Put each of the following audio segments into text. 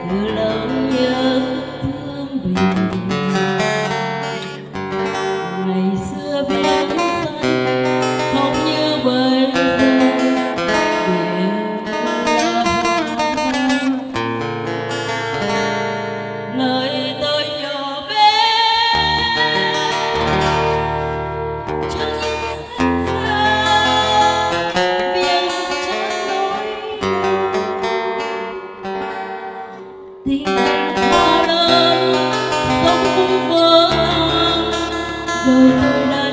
từ lâu nhớ thương bình. Ngày xưa biển xanh không như bây giờ, biển là hoang. Lời tôi nhỏ bé chẳng những ra biển chẳng nói tình anh to lớn sống cũng vỡ rồi tôi đã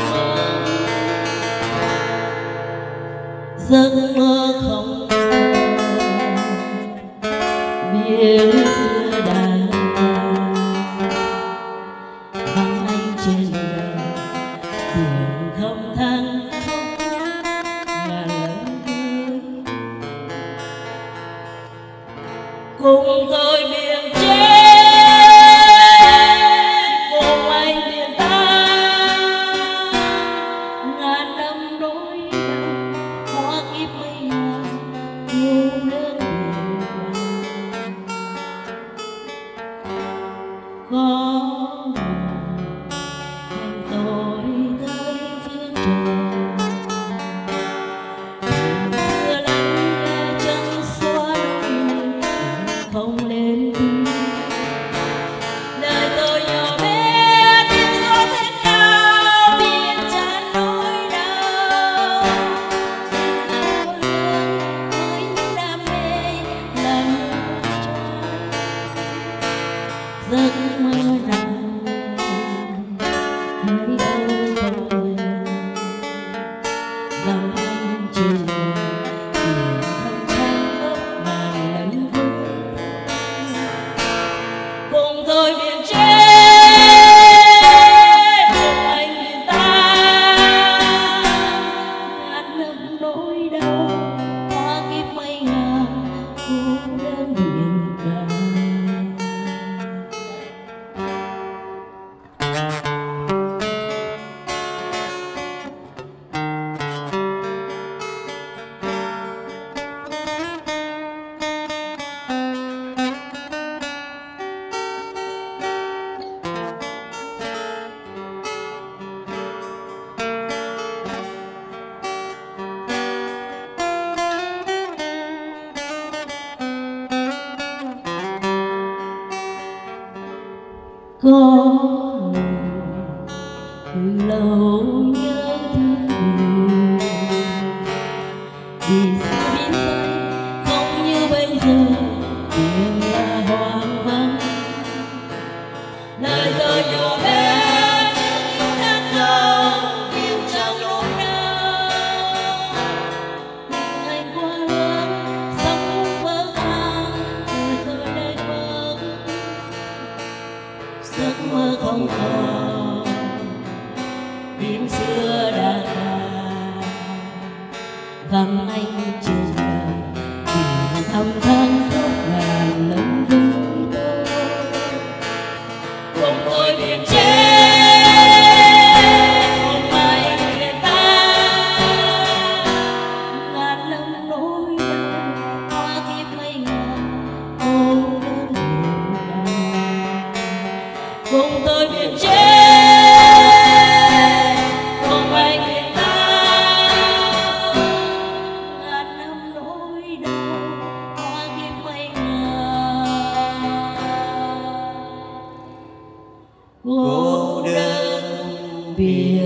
giấc mơ không biển xưa đã vắng anh trên đời, biển không than khóc ngàn lần vơi. Cùng tôi biển chết, cùng anh biển ta, ngàn năm đôi đầu hóa kiếp mấy ngàn cô đơn biển vàng. Có em tôi tới phương trời, biển xưa lạnh nghe chân xoắn không lên tiếng. Đời tôi nhỏ bé tiếng gió thét cao, biển tràn nỗi đau. Tình yêu lớn với những đam mê làm trái giấc mơ nào hãy âu tôi lòng anh trên đời, biển không than khóc ngàn lần vơi. Cùng tôi biển chết, cùng anh biển ta, ngàn năm nỗi đau hóa kiếp mấy ngàn cô đơn biển cả. Có từ lâu nhớ thương biển, vì sao biển xanh không như bây giờ, biển là hoang vắng. Lời tôi nhỏ bé chẳng khác nào yêu trong lúc nào. Tình anh quá lớn sống vỡ tan, đời tôi đây vỡ giấc mơ không còn biển xưa đã qua vắng anh trên đời, biển thăm than khóc ngàn lần với tôi. Cùng tôi biển chết, cùng anh biển ta, ngàn năm nỗi đau hóa kiếp mấy ngàn cô đơn biển vàng. Cùng tôi biển chết, cùng anh biển ta, ngàn năm nỗi đau hóa kiếp mấy ngàn cô đơn biển